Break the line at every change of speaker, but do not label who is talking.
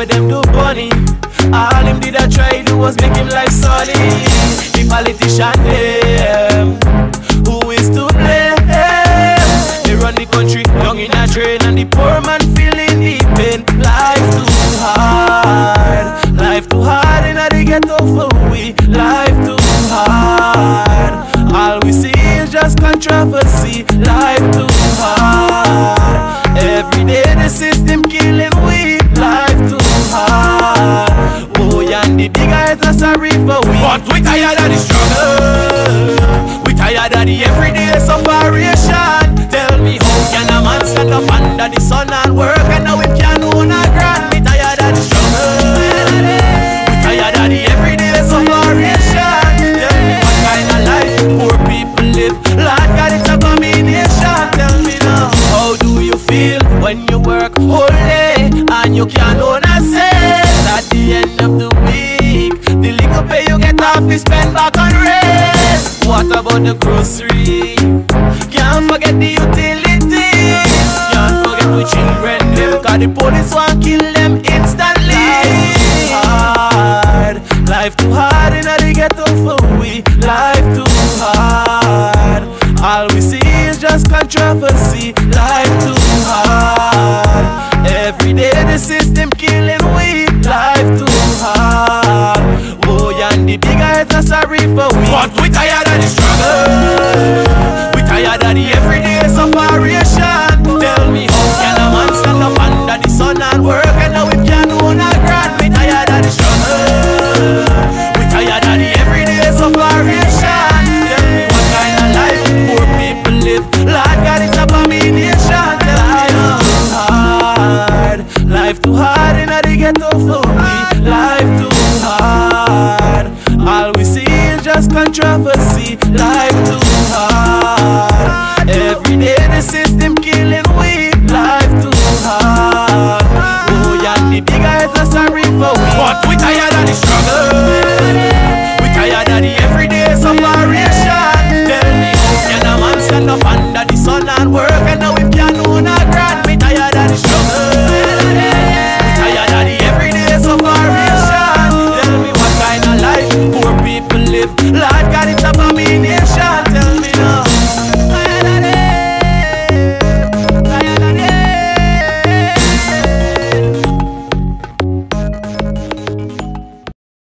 what them do funny. All him did I try do was make him life solid. The politician them, who is to blame? They run the country down in a train, and the poor man feeling the pain. Life too hard in the ghetto for we. Life too hard. All we see is just controversy. Life too hard. Every day the system killing we. Life too hard. Oh, and the big guys are sorry for we. But we tired of the struggle. We tired of the everyday separation. Tell me how can a man stand up under the sun and work and now him can't own a grand? We tired of the struggle. We tired of the everyday separation. Tell me what kind of life poor people live. Lord God, it's a combination. Tell me now, how do you feel when you work whole day and you can't own a cent? At the end of the week, the little pay you get off is spent back on rent. What about the grocery? Can't forget the utilities. Can't forget the children them, cause the police want kill them instantly. Life too hard in the ghetto for we. Life too hard. All we see is just controversy. Life too hard. Every day the system killing we. Life too hard. Oh, and the big guys are sorry for we. But we tired of this